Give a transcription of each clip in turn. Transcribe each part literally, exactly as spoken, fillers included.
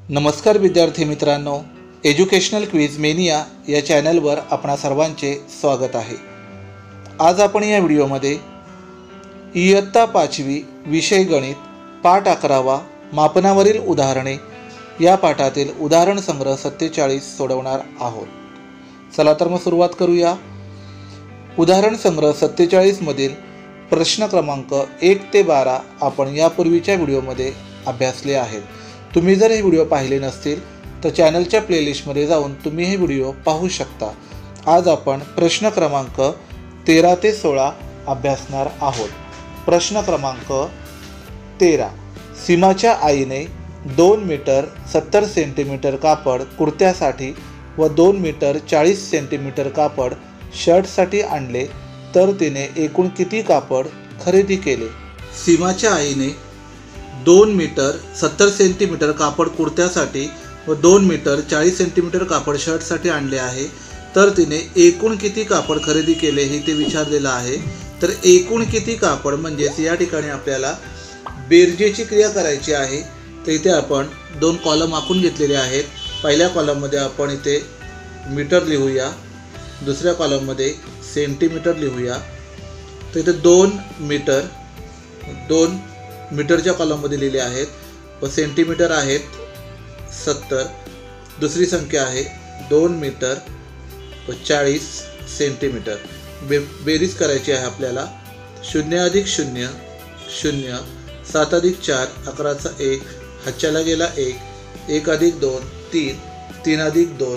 नमस्कार विद्यार्थी मित्रांनो, एज्युकेशनल क्विज मेनिया या चॅनलवर आपणा सर्वांचे स्वागत आहे। आज आपण या व्हिडिओमध्ये इयत्ता पाचवी विषय गणित पाठ अकरावा मापनावरील उदाहरणे या पाठातील उदाहरण संग्रह सत्तेचाळीस सोडवणार आहोत। चला तर मग सुरुवात करूया। उदाहरण संग्रह सत्तेचाळीस मधील प्रश्न क्रमांक एक ते बारा आपण यापूर्वीच्या व्हिडिओमध्ये अभ्यासले आहेत। तुम्ही जर हे व्हिडिओ पाहिले नसतील तर चॅनलच्या प्लेलिस्टमध्ये जाऊन तुम्ही हे व्हिडिओ पाहू शकता। आज आपण प्रश्न क्रमांक तेरा ते सोळा अभ्यासणार आहोत। प्रश्न क्रमांक तेरा, सीमाच्या आईने दोन मीटर सत्तर सेंटीमीटर कापड कुर्त्यासाठी व दोन मीटर चाळीस सेंटीमीटर कापड शर्टसाठी आणले तर तिने एकूण किती कापड खरेदी केले? सीमाच्या आईने दोन मीटर सत्तर सेंटीमीटर कापड कुर्त्यासाठी व दोन मीटर चाळीस सेंटीमीटर कापड शर्टसाठी आणले आहे, तर तिने एकूण किती कापड खरेदी केले हे ते विचारलेलं आहे। तर एकूण किती कापड म्हणजेच या ठिकाणी आपल्याला बेरजेची क्रिया करायची आहे। तर इथे आपण दोन कॉलम आखून घेतलेले आहेत। पहिल्या कॉलममध्ये आपण इथे मीटर लिहूया, दुसऱ्या कॉलममध्ये सेंटीमीटर लिहूया। तर इथे दोन मीटर दोन मीटरच्या कॉलममध्ये लिहिले आहेत व सेंटीमीटर आहेत सत्तर। दुसरी संख्या आहे दोन मीटर व चाळीस सेंटीमीटर। बे बेरीज करायची आहे आपल्याला। शून्य अधिक शून्य शून्य, सात अधिक चार अकराचा एक, हातच्याला गेला एक, एक अधिक दोन तीन, तीन अधिक दोन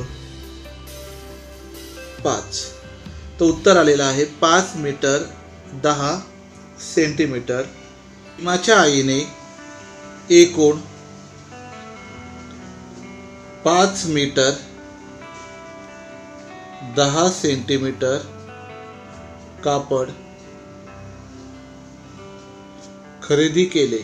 पाच। तो उत्तर आलेला आहे पाच मीटर दहा सेंटीमीटर। सीमाच्या आईने एकूण पाच मीटर दहा सेंटीमीटर कापड खरेदी केले।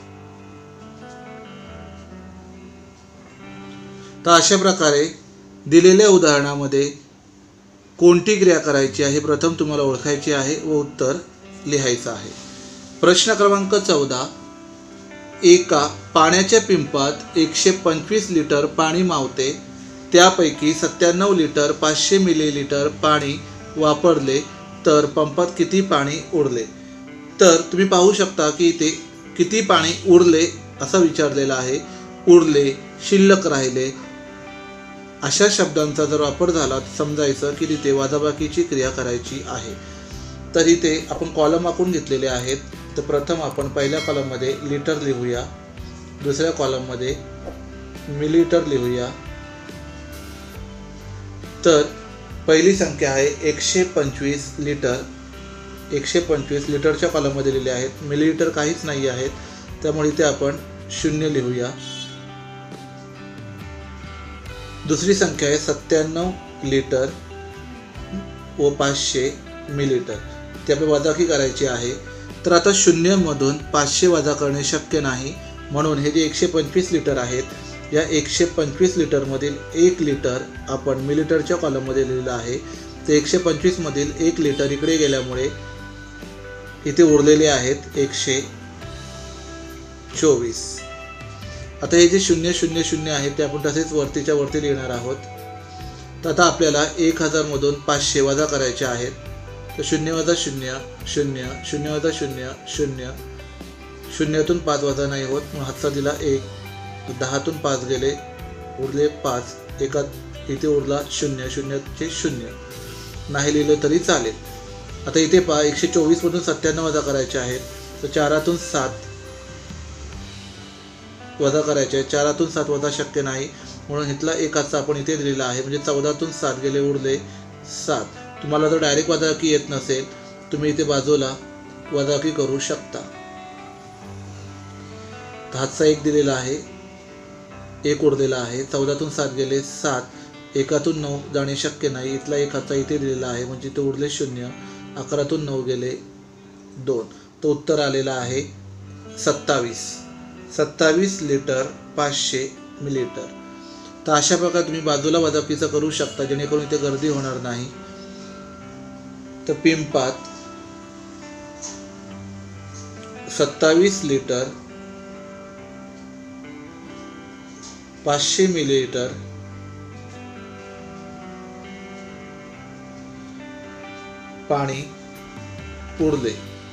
तर अशा प्रकारे दिलेल्या उदाहरणामध्ये कोणती क्रिया करायची आहे प्रथम तुम्हाला ओळखायची आहे व उत्तर लिहायचं आहे। प्रश्न क्रमांक चौदा, एका पाण्याच्या पिंपात एकशे पंचवीस लिटर पाणी मावते, त्यापैकी सत्त्याण्णव लिटर पाचशे मिलीलिटर पाणी वापरले तर पंपात किती पाणी उरले? तर तुम्ही पाहू शकता की इथे किती पाणी उरले असा विचारलेला आहे। उरले, शिल्लक राहिले अशा शब्दांचा जर वापर झाला तर समजायचं की तिथे वजाबाकीची क्रिया करायची आहे। तर इथे आपण कॉलम आखून घेतलेले आहेत। तर प्रथम आपण पहिल्या कॉलममध्ये लिटर लिहूया, दुसऱ्या कॉलममध्ये मिलीलिटर लिहूया। तर पहिली संख्या आहे एकशे पंचवीस लिटर, एकशे पंचवीस लिटरच्या कॉलममध्ये लिहिले आहेत। मिलीलिटर काहीच नाही आहेत, त्यामुळे इथे आपण शून्य लिहूया। दुसरी संख्या आहे सत्त्याण्णव लिटर व पाचशे मिलीलिटर, ती आपल्याला वजाबाकी करायची आहे। तर आता शून्यमधून पाचशे वजा करणे शक्य नाही, म्हणून हे जे एकशे पंचवीस लिटर आहेत या एकशे पंचवीस लिटरमधील एक लिटर आपण मिलीलिटरच्या कॉलममध्ये लिहिलं आहे। ते एकशे पंचवीसमधील एक लिटर इकडे गेल्यामुळे इथे उरलेले आहेत एकशे चोवीस। आता हे जे शून्य शून्य शून्य आहे ते आपण तसेच वरतीच्या वरती लिहिणार आहोत। तर आता आपल्याला एक हजारमधून पाचशे वजा करायचे आहेत। तर शून्य वजा शून्य शून्य, शून्य वजा शून्य शून्य, शून्यातून पाच वजा नाही होत म्हणून हातचा दिला एक, दहातून पाच गेले उरले पाच, एका इथे उरला शून्य, शून्याचे शून्य, नाही लिहिलं तरी चालेल। आता इथे पहा एकशे चोवीसमधून सत्त्याण्णव वजा करायचे आहेत। तर चारातून सात वजा करायचे आहे। चारातून सात वजा शक्य नाही म्हणून इथला एक हातचा आपण इथे दिलेला आहे, म्हणजे चौदातून सात गेले उरले सात। तुम्हाला जर डायरेक्ट वजाबाकी येत नसेल तुम्ही इथे बाजूला वजाबाकी करू शकता। हातचा एक दिलेला आहे, एक उरलेला आहे। चौदातून सात गेले सात, एकातून नऊ जाणे शक्य नाही, इथला एक हातचा इथे दिलेला आहे म्हणजे इथे उरले शून्य। अकरातून नऊ गेले दोन, तो उत्तर आलेला आहे सत्तावीस सत्तावीस लिटर पाचशे मिलीलिटर। तर अशा प्रकारे तुम्ही बाजूला वजाबाकीचं करू शकता जेणेकरून इथे गर्दी होणार नाही। तर पिंपात सत्तावीस लिटर पाचशे मिलीलिटर पाणी उरले।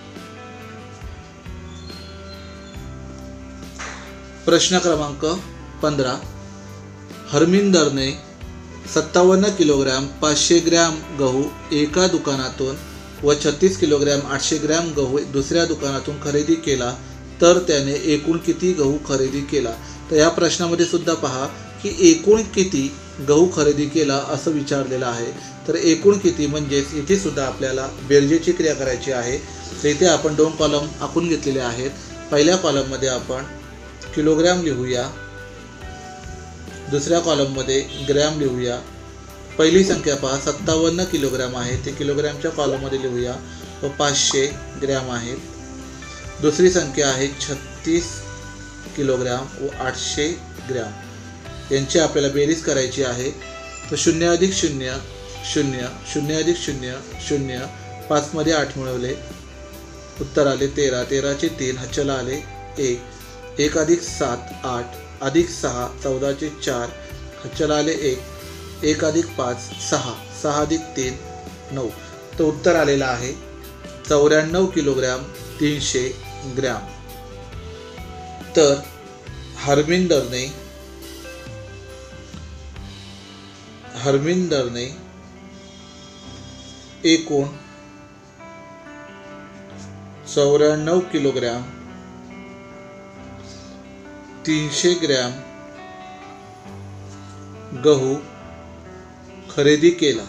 प्रश्न क्रमांक पंधरा, हरमिंदरने सत्तावन्न किलोग्रॅम पाचशे ग्रॅम गहू एका दुकानातून व छत्तीस किलोग्रॅम आठशे ग्रॅम गहू दुसऱ्या दुकानातून खरेदी केला, तर त्याने एकूण किती गहू खरेदी केला? तर या प्रश्नामध्ये सुद्धा पहा की एकूण किती गहू खरेदी केला असं विचारलेलं आहे। तर एकूण किती म्हणजेच इथे सुद्धा आपल्याला बेरजेची क्रिया करायची आहे। तर इथे आपण दोन कॉलम आखून घेतलेले आहेत। पहिल्या कॉलममध्ये आपण किलोग्रॅम लिहूया, दुसऱ्या कॉलममध्ये ग्रॅम लिहूया। पहिली संख्या पहा सत्तावन्न किलोग्रॅम आहे, ते किलोग्रॅमच्या कॉलममध्ये लिहूया व पाचशे ग्रॅम आहेत। दुसरी संख्या आहे छत्तीस किलोग्रॅम व आठशे ग्रॅम, यांची आपल्याला बेरीज करायची आहे। तर शून्य अधिक शून्य शून्य, शून्य अधिक शून्य शून्य, पाचमध्ये आठ मिळवले, उत्तर आले तेरा, तेराचे तीन, हच्चला आले एक, एक अधिक सात आठ, अधिक सहा चौदाचे चार, हच्चला आले एक, एक अधिक पाच सहा, सहा अधिक तीन नऊ। तर उत्तर आलेलं आहे चौऱ्याण्णव किलोग्रॅम तीनशे ग्रॅम। तर हरमिंदरने हरमिंदरने एकूण चौऱ्याण्णव किलोग्रॅम तीनशे ग्रॅम गहू खरेदी केला।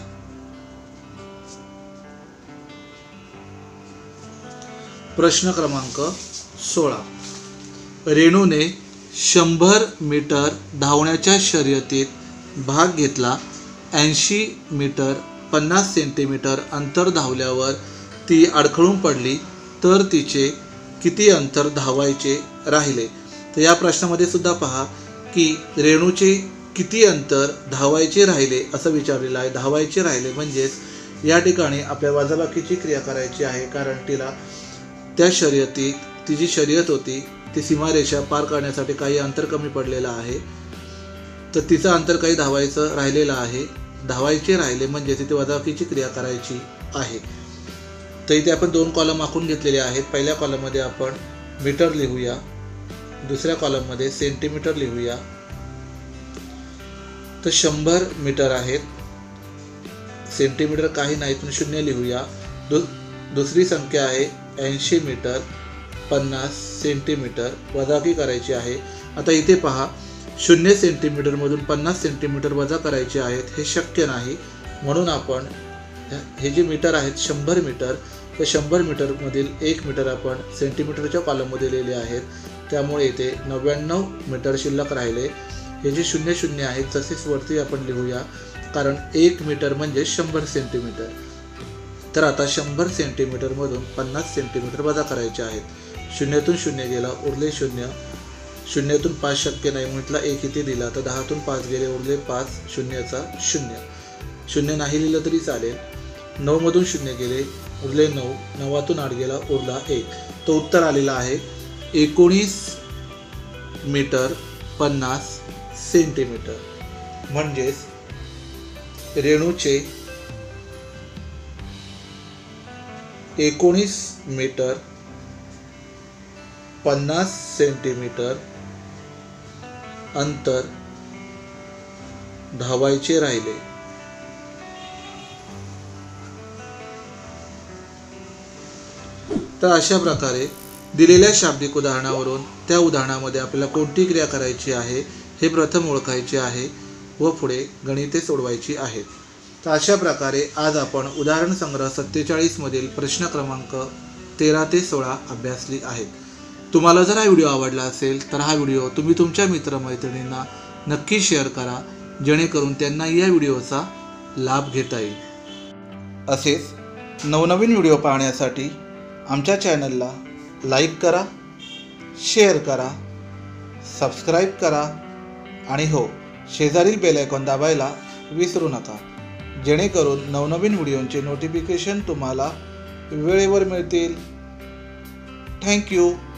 प्रश्न क्रमांक सोळा, रेणूने शंभर मीटर धावण्याच्या शर्यतीत भाग घेतला। ऐंशी मीटर पन्नास सेंटीमीटर अंतर धावल्यावर ती अडखळून पडली, तर तिचे किती अंतर धावायचे राहिले? तर या प्रश्नामध्ये सुद्धा पहा की रेणूचे किती अंतर धावायचे राहिले असं विचारलेलं आहे। धावायचे राहिले म्हणजेच या ठिकाणी आपल्या वजाबाकीची क्रिया करायची आहे, कारण तिला त्या शर्यतीत ती जी शर्यत होती ती सीमारेषा पार करण्यासाठी काही अंतर कमी पडलेलं आहे, तर तिचं अंतर काही धावायचं राहिलेलं आहे। धावायचे राहिले म्हणजे तिथे वजाबाकीची क्रिया करायची आहे। तर इथे आपण दोन कॉलम आखून घेतलेले आहेत। पहिल्या कॉलममध्ये आपण मीटर लिहूया, दुसऱ्या कॉलममध्ये सेंटीमीटर लिहूया। तर शंभर मीटर आहेत, सेंटीमीटर काही नाही पण शून्य लिहूया। दु दुसरी संख्या आहे ऐंशी मीटर पन्नास सेंटीमीटर, वजाबाकी करायची आहे। आता इथे पहा शून्य सेंटीमीटरमधून पन्नास सेंटीमीटर वजा करायचे आहेत, हे शक्य नाही, म्हणून आपण हे जे मीटर आहेत शंभर मीटर, त्या शंभर मीटरमधील एक मीटर आपण सेंटीमीटरच्या कॉलममध्ये लिहिले आहेत, त्यामुळे इथे नव्याण्णव मीटर शिल्लक राहिले। हे जे शून्य शून्य आहेत तसेच वरती आपण लिहूया, कारण एक मीटर म्हणजे शंभर सेंटीमीटर। तर आता शंभर सेंटीमीटरमधून पन्नास सेंटीमीटर वजा करायचे आहेत। शून्यातून शून्य गेला, उरले शून्य, शून्यातून पाच शक्य नाही म्हटलं एक इथे दिला, तर दहातून पाच गेले, उरले पाच, शून्याचा शून्य, शून्य नाही लिहिलं तरी चालेल। नऊमधून शून्य गेले, उरले नऊ, नवातून आठ गेला, उरला एक। तो उत्तर आलेला आहे एकोणीस मीटर पन्नास सेंटीमीटर। म्हणजेच रेणूचे एकोणीस मीटर पन्नास सेंटीमीटर अंतर धावायचे राहिले। तर अशा प्रकारे दिलेल्या शाब्दिक उदाहरणावरून त्या उदाहरणामध्ये आपल्याला कोणती क्रिया करायची आहे हे प्रथम ओळखायचे आहे व पुढे गणिते सोडवायची आहेत। तर अशा प्रकारे आज आपण उदाहरण संग्रह सत्तेचाळीस मधील प्रश्न क्रमांक तेरा ते सोळा अभ्यासली आहेत। तुम्हाला जर हा व्हिडिओ आवडला असेल तर हा व्हिडिओ तुम्ही तुमच्या मित्रमैत्रिणींना नक्की शेअर करा, जेणेकरून त्यांना या व्हिडिओचा लाभ घेता येईल। असेच नवनवीन व्हिडिओ पाहण्यासाठी आमच्या चॅनलला लाईक करा, शेअर करा, सबस्क्राईब करा आणि हो, शेजारील बेल आयकॉन दाबायला विसरू नका, जेणेकरून नवनवीन व्हिडिओंचे नोटिफिकेशन तुम्हाला वेळेवर मिळतील। थँक्यू।